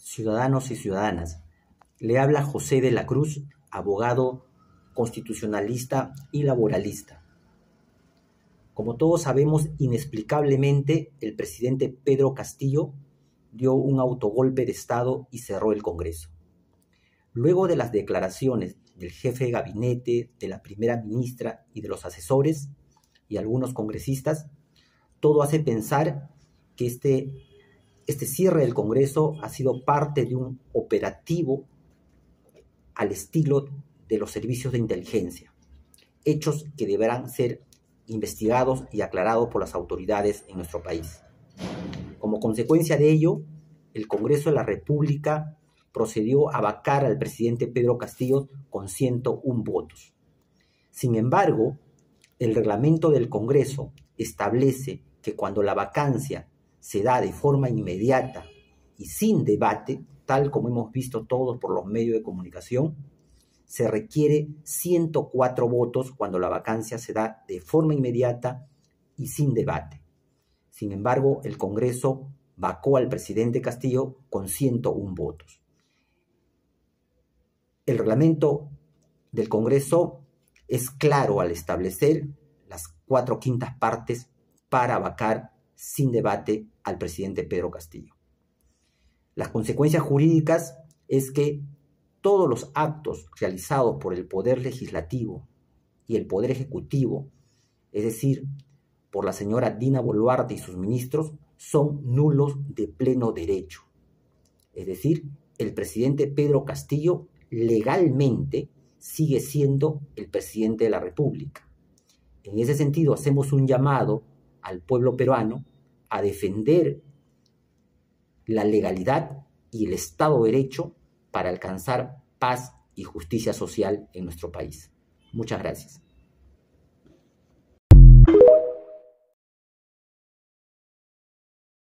ciudadanos y ciudadanas. Le habla José de la Cruz, abogado constitucionalista y laboralista. Como todos sabemos, inexplicablemente el presidente Pedro Castillo dio un autogolpe de Estado y cerró el Congreso. Luego de las declaraciones del jefe de gabinete, de la primera ministra y de los asesores y algunos congresistas, todo hace pensar que este cierre del Congreso ha sido parte de un operativo al estilo de los servicios de inteligencia, hechos que deberán ser investigados y aclarados por las autoridades en nuestro país. Como consecuencia de ello, el Congreso de la República procedió a vacar al presidente Pedro Castillo con 101 votos. Sin embargo, el reglamento del Congreso establece que cuando la vacancia se da de forma inmediata y sin debate, tal como hemos visto todos por los medios de comunicación, se requiere 104 votos cuando la vacancia se da de forma inmediata y sin debate. Sin embargo, el Congreso vacó al presidente Castillo con 101 votos. El reglamento del Congreso es claro al establecer las 4/5 partes para vacar sin debate al presidente Pedro Castillo. Las consecuencias jurídicas es que todos los actos realizados por el Poder Legislativo y el Poder Ejecutivo, es decir, por la señora Dina Boluarte y sus ministros, son nulos de pleno derecho. Es decir, el presidente Pedro Castillo legalmente sigue siendo el presidente de la República. En ese sentido, hacemos un llamado al pueblo peruano a defender la legalidad y el Estado de Derecho para alcanzar paz y justicia social en nuestro país. Muchas gracias.